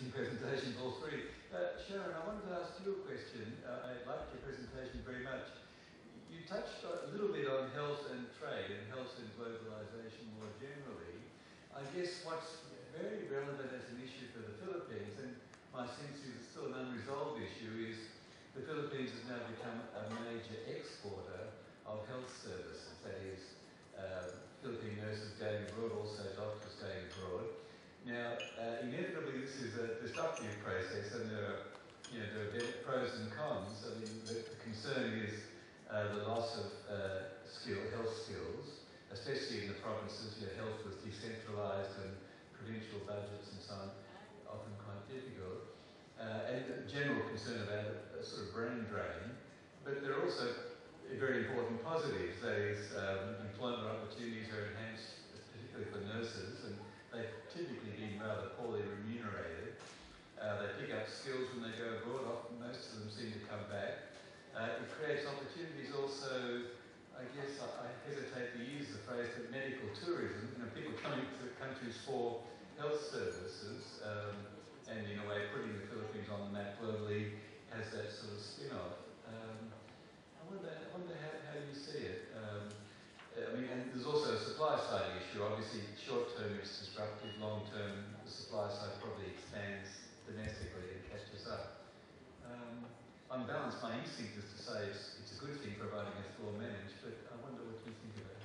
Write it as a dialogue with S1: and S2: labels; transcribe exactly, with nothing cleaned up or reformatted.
S1: interesting presentations, all three. Uh, Sharon, I wanted to ask you a question. Uh, I liked your presentation very much. You touched a little bit on health and trade and health and globalization more generally. I guess what's very relevant as an issue for the Philippines, and my sense is it's still an unresolved issue, is the Philippines has now become a major exporter of health services. That is, uh, Philippine nurses going abroad, also doctors going abroad. Now, uh, inevitably, this is a disruptive process, and there are, you know, there are pros and cons. I mean, the, the concern is uh, the loss of uh, skill, health skills, especially in the provinces. You know, health was decentralised, and provincial budgets and so on, often quite difficult. Uh, and general concern about a, a sort of brain drain. But there are also very important positives. That is, um, employment opportunities are enhanced, particularly for nurses, and they've typically been rather poorly remunerated. Uh, they pick up skills when they go abroad. Often, most of them seem to come back. Uh, it creates opportunities also. I guess I, I hesitate to use the phrase, but medical tourism. You know, people coming to countries for health services, um, and in a way putting the Philippines on the map globally has that sort of spin-off. Um, I wonder, I wonder how, how you see it. Um, I mean, and there's also a supply side issue. Obviously, short-term it's disruptive, long-term the supply side probably expands domestically and catches up. Um, on balance, my instinct is to say it's, it's a good thing providing it's well managed, but I wonder what you think about it.